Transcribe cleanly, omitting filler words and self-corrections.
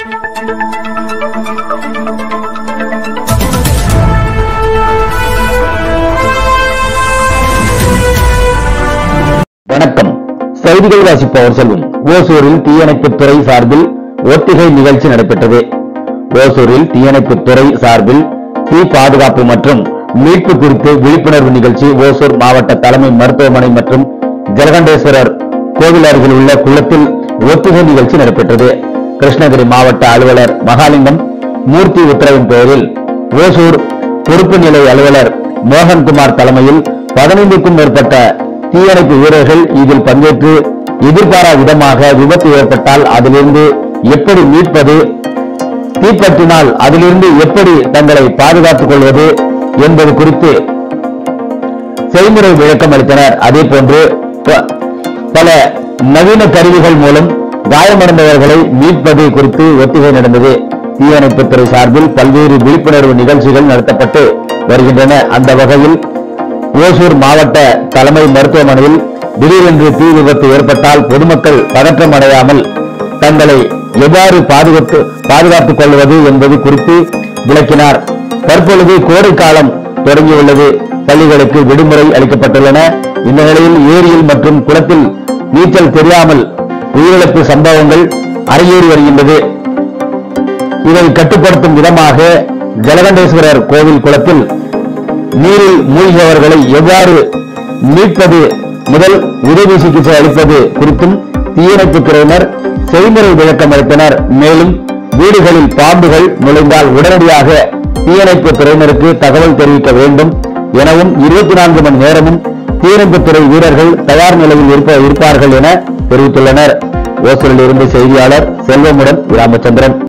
வணக்கம். செய்திகள் வாசிப்பவர் செல்வம். ஓசூரில் தீயணைப்புத்துறை சார்பில் ஒத்திகை நிகழ்ச்சி நடைபெற்றது. ஓசூரில் தீயணைப்புத்துறை சார்பில் தீ பாதுகாப்பு மற்றும் மீட்பு குறித்து விழிப்புணர்வு நிகழ்ச்சி ஓசூர் மாவட்ட தலைமை மருத்துவமனை மற்றும் ஜலகண்டேஸ்வரர் கோவில் அருகில் உள்ள குளத்தில் ஒத்திகை நிகழ்ச்சி நடைபெற்றது. கிருஷ்ணகிரி மாவட்ட அலுவலர் மகாலிங்கம் மூர்த்தி உத்தரவின் பெயரில் ஓசூர் பொறுப்பு நிலை அலுவலர் மோகன்குமார் தலைமையில் 15க்கும் மேற்பட்ட தீயணைப்பு வீரர்கள் இதில் பங்கேற்று எதிர்பாரா விதமாக விபத்து ஏற்பட்டால் அதிலிருந்து எப்படி மீட்பது, தீப்பற்றினால் அதிலிருந்து எப்படி தங்களை பாதுகாத்துக் கொள்வது என்பது குறித்து செய்முறை விளக்கம் அளித்தனர். அதே போன்று பல நவீன கருவிகள் மூலம் காயமடைந்தவர்களை மீட்பது குறித்து ஒத்திகை நடந்தது. தீயணைப்புத்துறை சார்பில் பல்வேறு விழிப்புணர்வு நிகழ்ச்சிகள் நடத்தப்பட்டு வருகின்றன. அந்த வகையில் ஓசூர் மாவட்ட தலைமை மருத்துவமனையில் திடீரென்று தீ விபத்து ஏற்பட்டால் பொதுமக்கள் பதற்றம் அடையாமல் தங்களை எவ்வாறு பாதுகாத்துக் கொள்வது என்பது குறித்து விளக்கினார். தற்பொழுது கோடை காலம் தொடங்கியுள்ளது. பள்ளிகளுக்கு விடுமுறை அளிக்கப்பட்டுள்ளன. இந்த நிலையில் ஏரியில் மற்றும் குளத்தில் நீச்சல் தெரியாமல் உயிரிழப்பு சம்பவங்கள் அரங்கேறி வருகின்றது. இதை கட்டுப்படுத்தும் விதமாக ஜலகண்டேஸ்வரர் கோவில் குளத்தில் நீரில் மூழ்கியவர்களை எவ்வாறு மீட்பது முதல் உதவி சிகிச்சை அளிப்பது குறித்தும் தீயணைப்புத் துறையினர் செய்முறை விளக்கம் அளித்தனர். மேலும் வீடுகளில் பாம்புகள் நுழைந்தால் உடனடியாக தீயணைப்பு துறையினருக்கு தகவல் தெரிவிக்க வேண்டும் எனவும் 24 மணி நேரமும் தீயணைப்புத்துறை வீரர்கள் தயார் நிலையில் இருப்பார்கள் என தெரிவித்துள்ளனர். ஓசூரில் இருந்து செய்தியாளர் செல்வமுடன் ராமச்சந்திரன்.